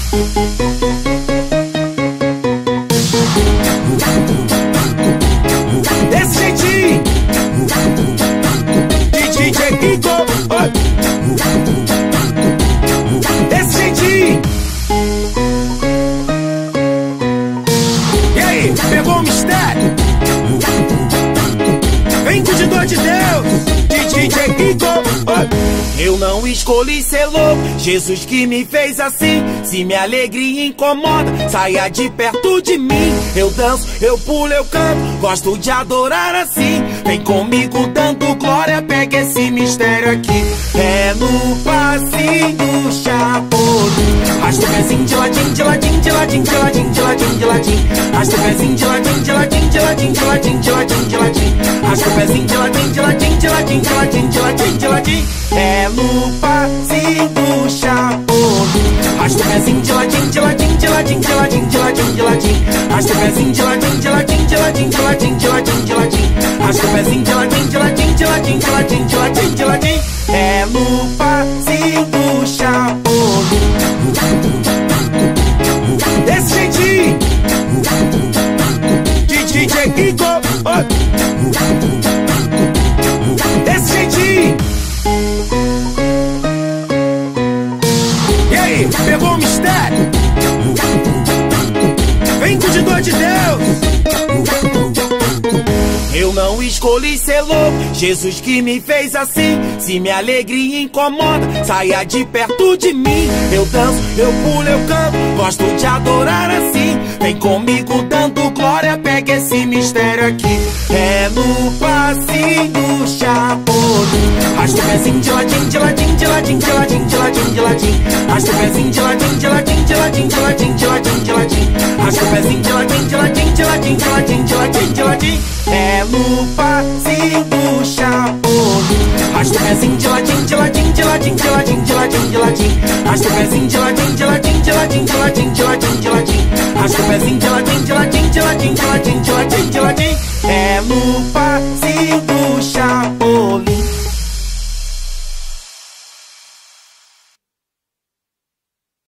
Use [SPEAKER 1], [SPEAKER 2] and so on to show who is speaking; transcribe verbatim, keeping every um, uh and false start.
[SPEAKER 1] Desse jeitinho, D J Igor. Desse jeitinho. E aí, pegou o mistério? Vem, curtidor de Deus, D J Igor. Eu não escolhi ser louco, Jesus que me fez assim. Se minha alegria incomoda, saia de perto de mim. Eu danço, eu pulo, eu canto, gosto de adorar assim. Vem comigo dando glória, pega esse mistério aqui. É no passinho chaposo, arrasta o pezinho de ladinho, de ladinho, de ladinho, de ladinho, de ladinho, de ladinho. Arrasta o pezinho de ladinho, de ladinho, de ladinho, de ladinho, de ladinho, de ladinho. Arrasta o pezinho de ladinho, de ladinho, de ladinho, de ladinho, de ladinho, de ladinho. É no passinho chaposo, arrasta o pezinho de ladinho, de ladinho, de ladinho, de ladinho, de ladinho, de ladinho. Arrasta o pezinho de ladinho, de ladinho, de ladinho, de ladinho, de ladinho, de ladinho. Arrasta o pezinho de ladinho, de ladinho, de ladinho, de ladinho, de ladinho, de ladinho. É no passinho chaposo. Desse jeitinho, D J Igor. Desse jeitinho. E aí, pegou o mistério? Vem, curtidor de Deus. Eu não escolhi ser louco, Jesus que me fez assim. Se minha alegria incomoda, saia de perto de mim. Eu danço, eu pulo, eu canto, gosto de adorar assim. Vem comigo dando glória, pega esse mistério aqui. É no passinho chaposo, arrasta o pezinho de ladinho, de ladinho, de ladinho, de ladinho, de ladinho, de ladinho. Arrasta o pezinho de ladinho, de ladinho, de ladinho, de ladinho, de ladinho, de ladinho. Arrasta o pezinho de ladinho, de ladinho, de ladinho, de ladinho, de ladinho, de ladinho. É no passinho chaposo, arrasta o pezinho de ladinho, de ladinho, de ladinho, de ladinho, de ladinho, de ladinho. Arrasta o pezinho de ladinho, de ladinho, de ladinho, de ladinho, de ladinho, de ladinho. Arrasta o pezinho de ladinho, de ladinho, de ladinho, de ladinho, de ladinho, de ladinho. É no